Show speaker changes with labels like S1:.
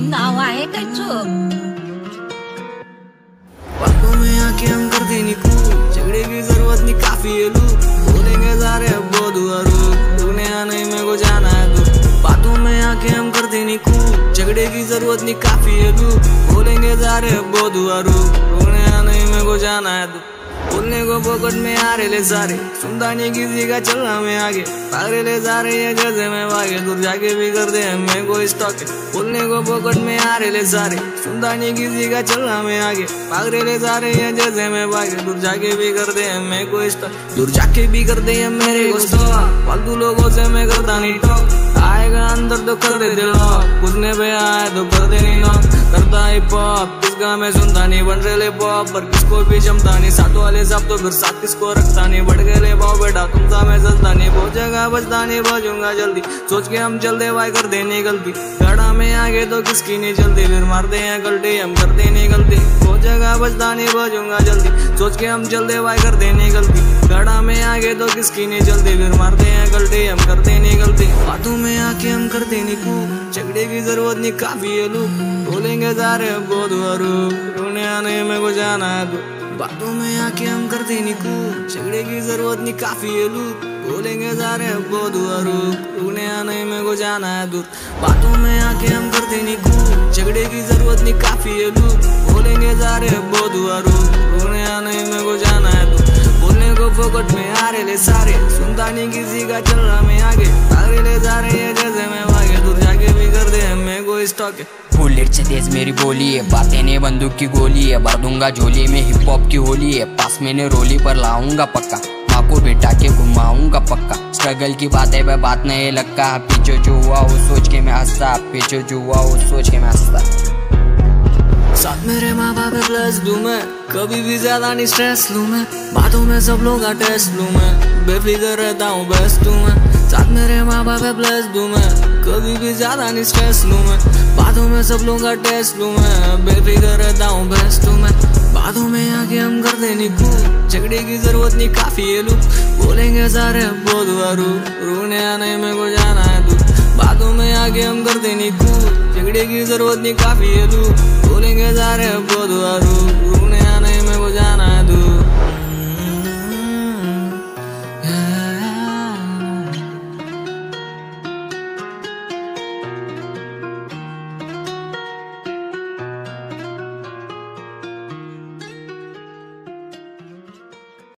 S1: नाव आहे त्याचं।
S2: बातों में आके हम करते नहीं कूल, झगड़े की जरूरत नहीं काफी है लू, बोलेंगे सारे अब बहुत हुआ रूप, रुकने आने में को जाना है तू। बातों में आके हम करते नहीं कूल, झगड़े की जरूरत नहीं काफी है लू, बोलेंगे सारे अब बहुत हुआ रूप, रुकने आने में को जाना है तू। बोलने को पॉकेट में आ रहे ले सारे, सुनता नहीं किसी का चलना में आगे, भाग रहे ले सारे ये जैसे मैं भागे, दूर जाके भी कर दे हमें कोई स्टॉक है। बोलने को पॉकेट में आ रहे ले सारे, सुनता नहीं किसी का चलना में आगे, भाग रहे ले सारे ये जैसे मैं भागे, दूर जाके भी कर दे हमें कोई स्टॉक, दूर जाके भी कर दे मेरे को स्टॉक। फालतू लोगों से मैं करता नहीं टॉक, आएगा अंदर तो कर दे दिल, पूछने पे आए तो कर दे नहीं नॉक, करता हिप हॉप किसका मैं सुनता नहीं, बन रहे ले पॉप पर किसको भी जमता नहीं, साथ वाले सब तो फिर साथ किसको रखता नहीं, बढ़ गए ले पाओ बेटा तुमसा मैं सजता नहीं, पहुंचेगा बचता नहीं बजूंगा जल्दी, सोच के हम चल दे भाई कर देनी गलती, गाड़ा में आगे तो किसकी नहीं चलती, फिर मारते हैं गलती हम करते नहीं गलती, पहुंचेगा बचता नहीं बजूंगा जल्दी, सोच के हम चल दे भाई कर देनी गलती, गाड़ा में आगे तो किसकी नहीं चलती, फिर मारते हैं गलती हम करते नहीं गलती। बातों में आके हम करते नहीं कूल, झगड़े की जरूरत नहीं काफी है लू, बोलेंगे सारे बहुत रूप, रोने आने में को जाना है तू। बातों में आके हम करते नहीं कूल, झगड़े की जरूरत नहीं काफी है लू, बोलेंगे सारे बहुत रूप, रोने आने में को जाना है दूर। बातों में आके हम करते नहीं कूल, झगड़े की जरूरत नहीं काफी है लू, बोलेंगे सारे बहुत रूप, रोने आने में को जाना है दूर। बोलने को फोकट में आ रहे ले सारे, सुनता नहीं किसी का चल रहा मैं आगे, भाग रहे ले सारे ये जैसे मैं भागे, दूर जाके भी कर दे हमें कोई स्टॉक है।
S3: बुलेट से तेज मेरी बोली है, बातें ने बंदूक की गोली है, भर दूंगा झोली में हिप हॉप की होली है, पास मैंने रोली पर लाऊंगा पक्का, माँ को बेटा के घुमाऊंगा पक्का, स्ट्रगल की बात है वह बात नहीं लगता, पीछे जो हुआ वो सोच के मैं हंसता, पीछे जो हुआ वो सोच के मैं हंसता।
S2: साथ मेरे माँ बाप प्लस दूं मैं, कभी भी ज्यादा नहीं स्ट्रेस लूं मैं, बातों में सब लोग का टेस्ट लूं मैं, बेफिक्र रहता हूँ बेस्ट हूँ मैं। साथ मेरे माँ बाप प्लस दूं मैं, कभी भी ज्यादा नहीं स्ट्रेस लूं मैं, बातों में सब लोग का टेस्ट लूं मैं, बेफिक्र रहता हूँ बेस्ट हूँ मैं। बातों में आके हम कर देनी कूल, झगड़े की जरूरत नहीं काफी है लू, बोलेंगे सारे बहुत रूप, रोने आने में को जाना है तू। बातों में आके हम कर देनी कूल, झगड़े की जरूरत नहीं काफी है लू, बोलेंगे